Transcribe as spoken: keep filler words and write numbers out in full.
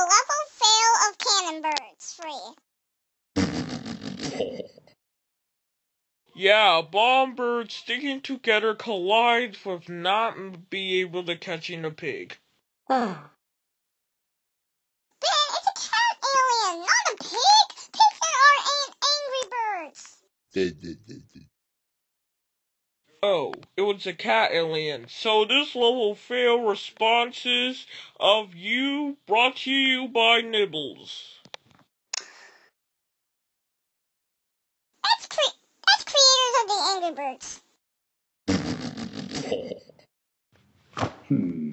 level fail of cannon birds free. Yeah, bomb birds sticking together collides with not be able to catching a pig. Ben, it's a cat alien, not a pig! Pigs are an angry birds! Oh, it was a cat alien. So this level fail responses of you brought to you by Nibbles. That's cre- that's creators of the Angry Birds. Hmm.